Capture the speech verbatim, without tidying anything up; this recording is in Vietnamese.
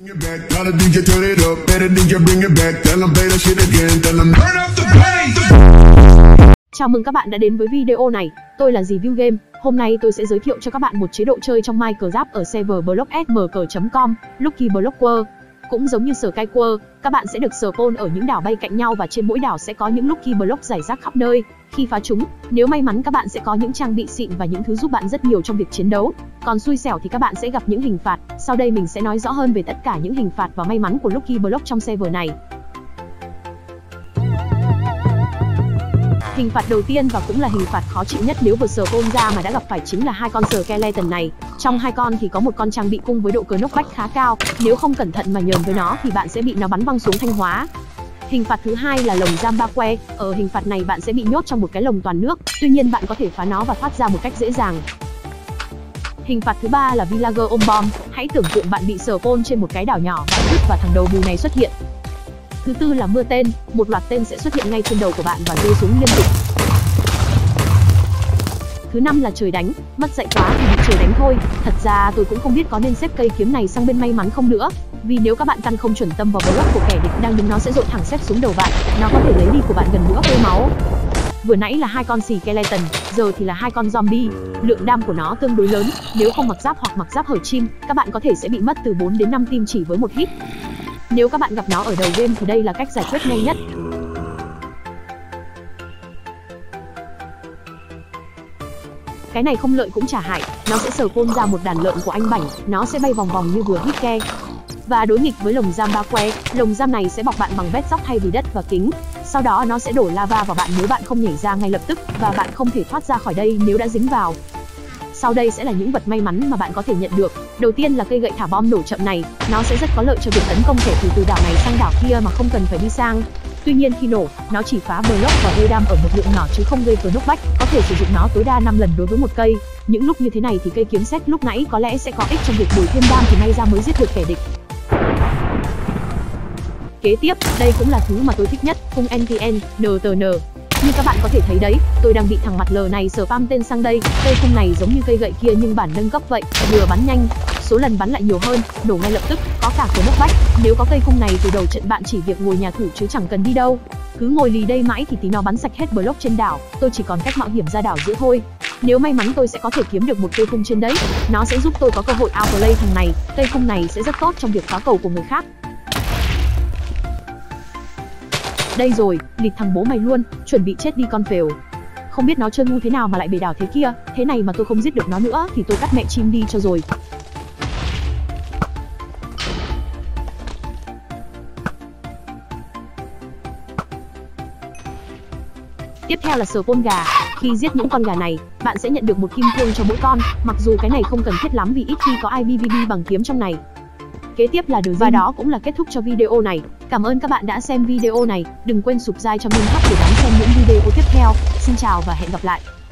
Bring it back, tell the đi jây turn it up, let the đi jây bring it back, tell them play that shit again, tell them turn up the bass. Chào mừng các bạn đã đến với video này, tôi là Review Game. Hôm nay tôi sẽ giới thiệu cho các bạn một chế độ chơi trong Minecraft ở server blocksmk chấm com, Lucky Block World. Cũng giống như Sky World, các bạn sẽ được spawn ở những đảo bay cạnh nhau và trên mỗi đảo sẽ có những Lucky Block rải rác khắp nơi. Khi phá chúng, nếu may mắn các bạn sẽ có những trang bị xịn và những thứ giúp bạn rất nhiều trong việc chiến đấu. Còn xui xẻo thì các bạn sẽ gặp những hình phạt. Sau đây mình sẽ nói rõ hơn về tất cả những hình phạt và may mắn của Lucky Block trong server này. Hình phạt đầu tiên và cũng là hình phạt khó chịu nhất nếu vừa spawn ra mà đã gặp phải chính là hai con skeleton này. Trong hai con thì có một con trang bị cung với độ cờ knockback khá cao, nếu không cẩn thận mà nhờn với nó thì bạn sẽ bị nó bắn văng xuống Thanh Hóa. Hình phạt thứ hai là lồng giam ba que. Ở hình phạt này bạn sẽ bị nhốt trong một cái lồng toàn nước, tuy nhiên bạn có thể phá nó và thoát ra một cách dễ dàng. Hình phạt thứ ba là Villager ôm bom. Hãy tưởng tượng bạn bị spawn trên một cái đảo nhỏ và đứt và thằng đầu mù này xuất hiện. Thứ tư là mưa tên, một loạt tên sẽ xuất hiện ngay trên đầu của bạn và rơi xuống liên tục. Thứ năm là trời đánh, mất dạy quá thì bị trời đánh thôi. Thật ra tôi cũng không biết có nên xếp cây kiếm này sang bên may mắn không nữa, vì nếu các bạn căn không chuẩn tâm vào block của kẻ địch đang đứng nó sẽ dội thẳng xếp xuống đầu bạn, nó có thể lấy đi của bạn gần nửa cây máu. Vừa nãy là hai con skeleton, giờ thì là hai con zombie. Lượng đam của nó tương đối lớn, nếu không mặc giáp hoặc mặc giáp hở chim, các bạn có thể sẽ bị mất từ bốn đến năm tim chỉ với một hit. Nếu các bạn gặp nó ở đầu game thì đây là cách giải quyết nhanh nhất. Cái này không lợi cũng chả hại, nó sẽ spawn ra một đàn lợn của anh Bảnh, nó sẽ bay vòng vòng như vừa hit ke. Và đối nghịch với lồng giam ba que, lồng giam này sẽ bọc bạn bằng vết sóc thay vì đất và kính. Sau đó nó sẽ đổ lava vào bạn nếu bạn không nhảy ra ngay lập tức, và bạn không thể thoát ra khỏi đây nếu đã dính vào. Sau đây sẽ là những vật may mắn mà bạn có thể nhận được. Đầu tiên là cây gậy thả bom nổ chậm này, nó sẽ rất có lợi cho việc tấn công kẻ thù từ đảo này sang đảo kia mà không cần phải đi sang. Tuy nhiên khi nổ, nó chỉ phá block và gây đam ở một lượng nhỏ chứ không gây knockback, có thể sử dụng nó tối đa năm lần đối với một cây. Những lúc như thế này thì cây kiếm sét lúc nãy có lẽ sẽ có ích trong việc bồi thêm đam thì may ra mới giết được kẻ địch. Kế tiếp, đây cũng là thứ mà tôi thích nhất, cung en pê en, en tê en. Như các bạn có thể thấy đấy, tôi đang bị thằng mặt lờ này spam tên sang đây. Cây cung này giống như cây gậy kia nhưng bản nâng cấp vậy, vừa bắn nhanh, số lần bắn lại nhiều hơn, nổ ngay lập tức, có cả knockback. Nếu có cây cung này từ đầu trận bạn chỉ việc ngồi nhà thủ chứ chẳng cần đi đâu. Cứ ngồi lì đây mãi thì tí nó bắn sạch hết block trên đảo, tôi chỉ còn cách mạo hiểm ra đảo giữa thôi. Nếu may mắn tôi sẽ có thể kiếm được một cây cung trên đấy, nó sẽ giúp tôi có cơ hội outplay thằng này. Cây cung này sẽ rất tốt trong việc phá cầu của người khác. Đây rồi, lịt thằng bố mày luôn, chuẩn bị chết đi con phèo. Không biết nó chơi ngu thế nào mà lại bể đảo thế kia, thế này mà tôi không giết được nó nữa thì tôi cắt mẹ chim đi cho rồi. Tiếp theo là spawn gà. Khi giết những con gà này, bạn sẽ nhận được một kim cương cho mỗi con, mặc dù cái này không cần thiết lắm vì ít khi có ai pê vê pê bằng kiếm trong này. Kế tiếp là đường, và đó cũng là kết thúc cho video này. Cảm ơn các bạn đã xem video này. Đừng quên subscribe cho Minh Hub để đón xem những video tiếp theo. Xin chào và hẹn gặp lại.